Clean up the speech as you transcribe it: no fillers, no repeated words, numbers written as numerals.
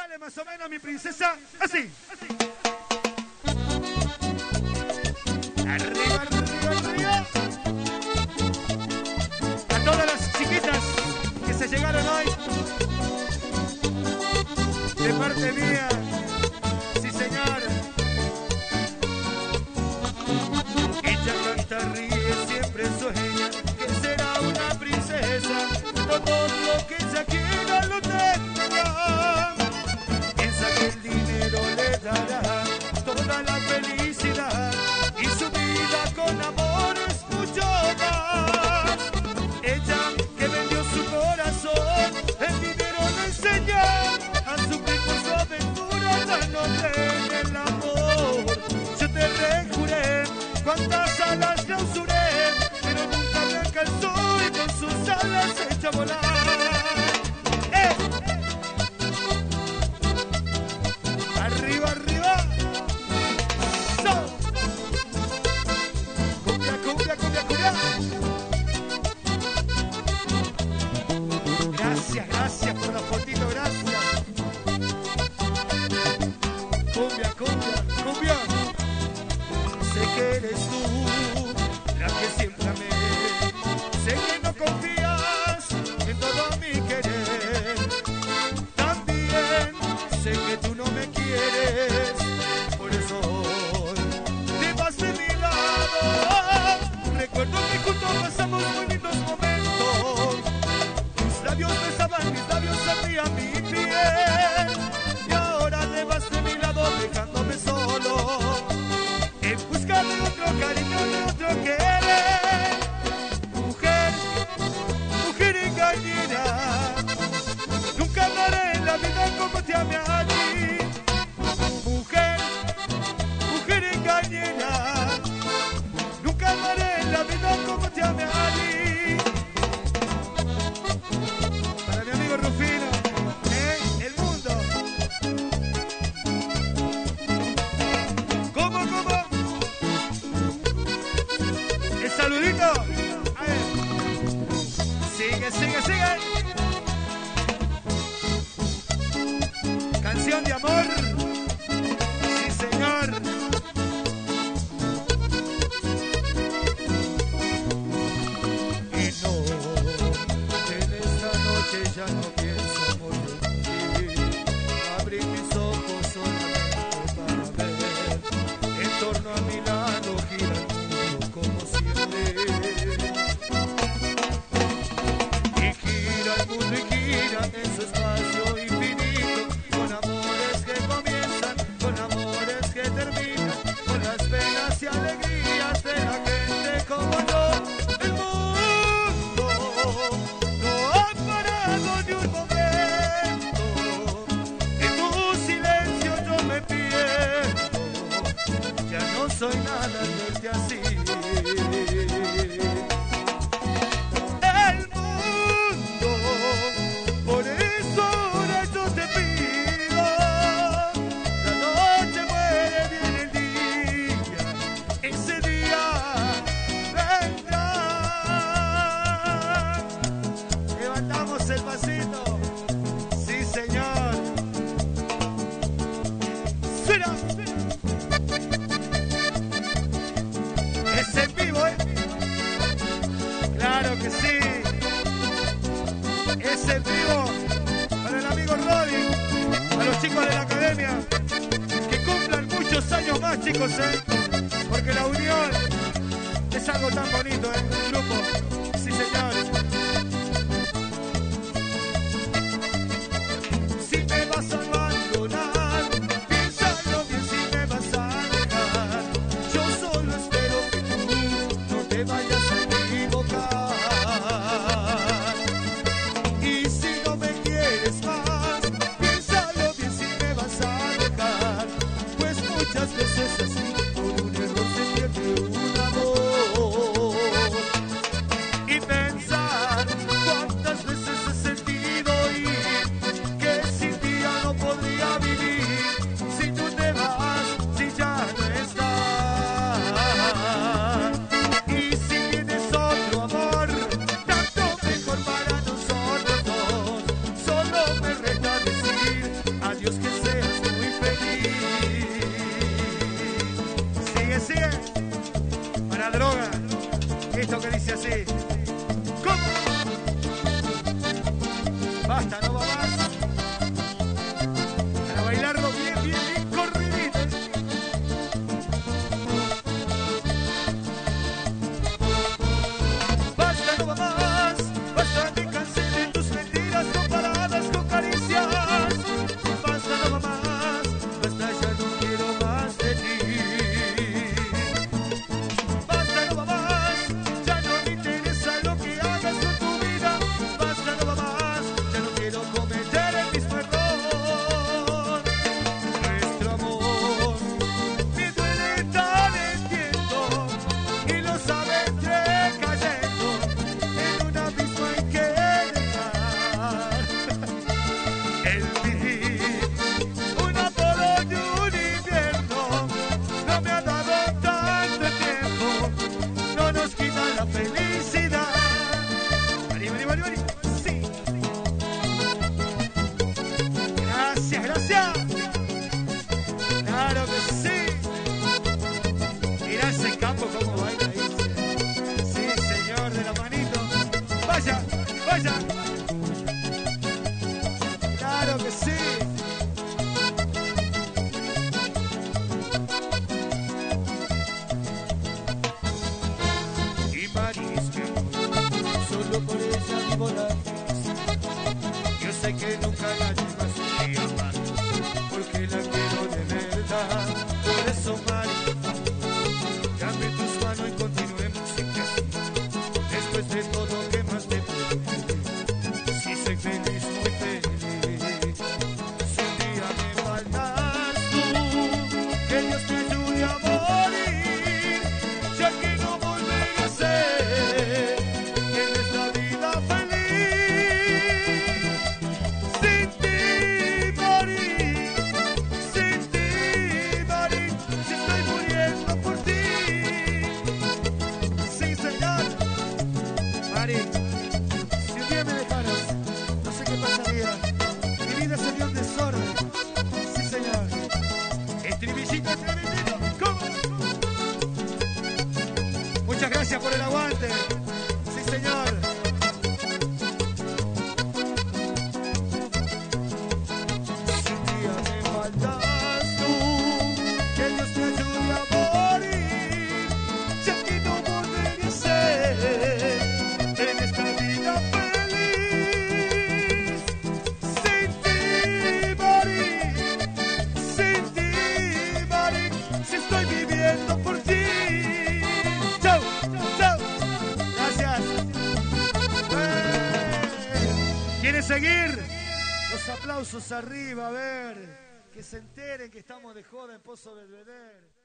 Sale más o menos mi princesa así. Arriba, arriba, arriba. A todas las chiquitas que se llegaron hoy, de parte mía, sí señor. Ella canta, ríe, siempre sueña que será una princesa. Todo lo que ella quiera lo tendrá. Piensa que el dinero le dará toda la felicidad y su vida con amor es mucho más. Ella que vendió su corazón, el dinero le enseña a sufrir por su aventura, ya no cree en el amor. Yo te rejuré cuántas alas clausuré, pero nunca me alcanzó y con sus alas se echó a volar. Arriba, arriba. So. Cumbia, cumbia, cumbia, cumbia. Gracias, gracias por la fotito, gracias. Cumbia, cumbia, cumbia. Sé que eres tú la que siempre amé. Sé que no confías en todo mi querer. También sé que tú no me quieres. Por eso hoy te vas de mi lado. Recuerdo que juntos pasamos muy lindos momentos. Tus labios besaban mis labios, abrían mi piel. Y ahora te vas de mi lado dejándome solo, en busca de otro cariño, de otro querer. Mujer, mujer engañera, nunca amaré en la vida como te amé a ti. Mujer, mujer engañera, nunca amaré en la vida como te amé a ti. Para mi amigo Rufino, el mundo. ¿Cómo, cómo? El saludito. A ver. Sigue, sigue, sigue. Canción de amor. Sí, señor. Y no, en esta noche ya no pienso morir. Abrí mis ojos solamente para ver. En torno a mi lado gira el mundo como siempre. Y gira el mundo y gira en su espacio infinito, con amores que comienzan, con amores que terminan, con las penas y alegrías de la gente como yo. El mundo no ha parado ni un momento. En tu silencio yo me pierdo. Ya no soy nada al verte así. El mundo, por eso ahora yo te pido. La noche muere, viene el día. Ese día vendrá. Levantamos el pasito. Sí, señor. Suena. Es en vivo, ¿eh? Claro que sí. Es en vivo para el amigo Roddy, a los chicos de la academia. Que cumplan muchos años más, chicos, ¿eh? Porque la unión es algo tan bonito, ¿eh? Un grupo. Sí, señores. Si me vas a abandonar, piénsalo bien si me vas a dejar. Yo solo espero que tú no te vayas a equivocar. Y si no me quieres más, piénsalo bien si me vas a dejar. Pues muchas veces así, por un error se pierde un amor. Dios que seas muy feliz. Sigue, sigue. Para droga. Esto que dice así. ¿Cómo? Basta, no va más. Para bailarlo bien, bien, bien corridito. Basta, no va más. Basta, me cansé de tus mentiras comparadas con caricias. Basta, no va más. Basta, ya no quiero más de ti. Basta, no va más. Ya no me interesa lo que hagas con tu vida. Basta, no va más. Ya no quiero cometer el mismo error. Nuestro amor me duele tan entiendo y lo sabe entre cayendo en un abismo hay que dejar. El vivir un apolo y un invierno no me ha dado tanto tiempo, no nos quita la felicidad. Vení, vení, vení, vení. Sí. Gracias, gracias. Claro que sí. Mirá ese campo como baila ahí. Sí, señor, de la manito. Vaya, vaya. Claro que sí. Y París, mi amor, solo por ella vivo la tristeza. Yo sé que nunca la llevas a amar, porque la quiero de verdad. Por eso, Mari, dame tus manos y continuemos siempre así. Después de todo, ¿qué más te puedo pedir? Si soy feliz, muy feliz. Si un día me faltas tú, que Dios te ayude a morir. Ya que no volveré a ser en esta vida feliz. Sin ti morir, sin ti morir, si estoy muriendo por ti. Sí, señor. Mari, si un día me dejaras, no sé qué pasaría. Mi vida sería un desorden. Sí, señor. Estribillito, estribillito. ¿Cómo? Muchas gracias por el aguante. Sí, señor. Si un día me faltas tú, que Dios te ayude a morir. Ya que no volveré a ser en esta vida feliz. Sin ti morir, sin ti morir, si estoy viviendo por ti. Chau, chau. Gracias. ¿Quieres seguir? Los aplausos arriba, a ver. Que se enteren que estamos de joda en Pozo Belvedere.